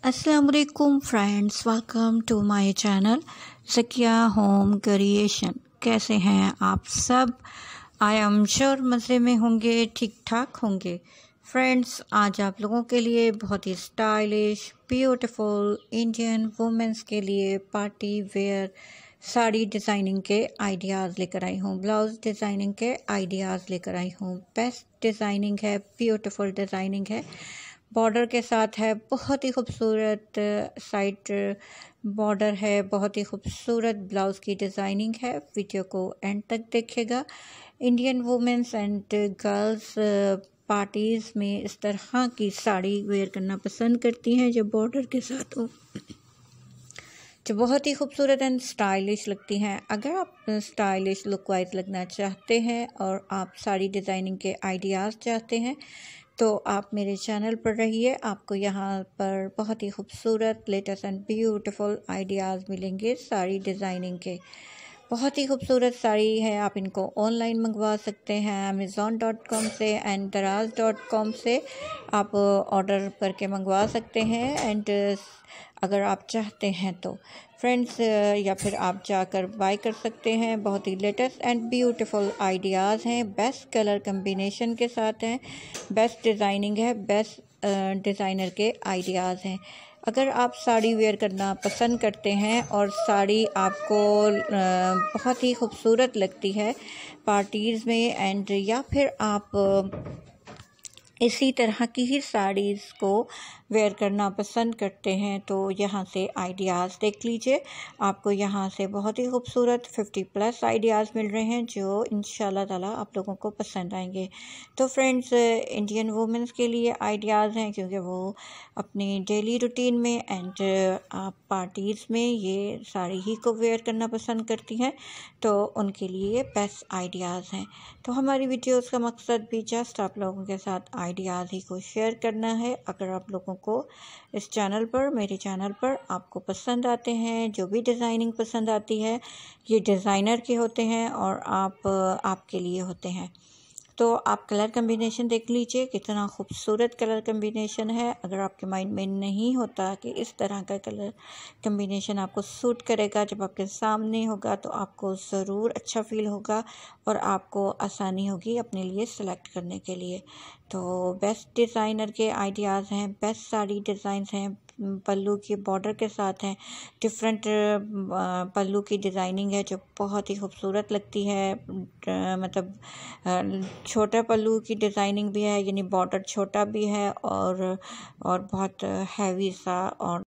अस्सलाम वालेकुम friends, welcome to my channel Zakia home creation. कैसे हैं आप सब? आई एम श्योर मज़े में होंगे, ठीक ठाक होंगे। फ्रेंड्स, आज आप लोगों के लिए बहुत ही स्टाइलिश ब्यूटीफुल इंडियन वुमेंस के लिए पार्टी वेयर साड़ी डिज़ाइनिंग के आइडियाज़ लेकर आई हूँ, ब्लाउज़ डिज़ाइनिंग के आइडियाज़ लेकर आई हूँ। बेस्ट डिज़ाइनिंग है, ब्यूटीफुल डिज़ाइनिंग है, बॉर्डर के साथ है, बहुत ही खूबसूरत साइड बॉर्डर है, बहुत ही खूबसूरत ब्लाउज़ की डिज़ाइनिंग है। वीडियो को एंड तक देखिएगा। Indian women's and girls parties में इस तरह की साड़ी वेयर करना पसंद करती हैं जो बॉर्डर के साथ हो, जो बहुत ही खूबसूरत एंड स्टाइलिश लगती हैं। अगर आप स्टाइलिश लुक वाइज लगना चाहते हैं और आप साड़ी डिज़ाइनिंग के आइडियाज़ चाहते हैं तो आप मेरे चैनल पर रहिए। आपको यहाँ पर बहुत ही खूबसूरत लेटेस्ट एंड ब्यूटीफुल आइडियाज़ मिलेंगे साड़ी डिज़ाइनिंग के। बहुत ही खूबसूरत साड़ी है, आप इनको ऑनलाइन मंगवा सकते हैं amazon.com से एंड daraz.com से आप ऑर्डर करके मंगवा सकते हैं। एंड अगर आप चाहते हैं तो फ्रेंड्स या फिर आप जाकर बाय कर सकते हैं। बहुत ही लेटेस्ट एंड ब्यूटीफुल आइडियाज़ हैं, बेस्ट कलर कम्बिनेशन के साथ हैं, बेस्ट डिज़ाइनिंग है, बेस्ट डिज़ाइनर के आइडियाज़ हैं। अगर आप साड़ी वेयर करना पसंद करते हैं और साड़ी आपको बहुत ही खूबसूरत लगती है पार्टीज़ में एंड या फिर आप इसी तरह की ही साड़ीज़ को वेयर करना पसंद करते हैं तो यहाँ से आइडियाज़ देख लीजिए। आपको यहाँ से बहुत ही खूबसूरत 50+ आइडियाज़ मिल रहे हैं जो इंशाल्लाह ताला आप लोगों को पसंद आएंगे। तो फ्रेंड्स, इंडियन वुमेंस के लिए आइडियाज़ हैं क्योंकि वो अपनी डेली रूटीन में एंड आप पार्टीज़ में ये साड़ी ही को वेयर करना पसंद करती हैं, तो उनके लिए बेस्ट आइडियाज़ हैं। तो हमारी वीडियोज़ का मकसद भी जस्ट आप लोगों के साथ आइडियाज़ ही को शेयर करना है। अगर आप लोगों को इस चैनल पर, मेरे चैनल पर आपको पसंद आते हैं, जो भी डिज़ाइनिंग पसंद आती है, ये डिज़ाइनर के होते हैं और आपके लिए होते हैं। तो आप कलर कम्बिनेशन देख लीजिए, कितना खूबसूरत कलर कम्बिनेशन है। अगर आपके माइंड में नहीं होता कि इस तरह का कलर कम्बिनेशन आपको सूट करेगा, जब आपके सामने होगा तो आपको ज़रूर अच्छा फील होगा और आपको आसानी होगी अपने लिए सेलेक्ट करने के लिए। तो बेस्ट डिज़ाइनर के आइडियाज़ हैं, बेस्ट साड़ी डिज़ाइंस हैं, पल्लू की बॉर्डर के साथ हैं, डिफरेंट पल्लू की डिज़ाइनिंग है जो बहुत ही खूबसूरत लगती है। मतलब छोटा पल्लू की डिज़ाइनिंग भी है, यानी बॉर्डर छोटा भी है और बहुत हैवी सा और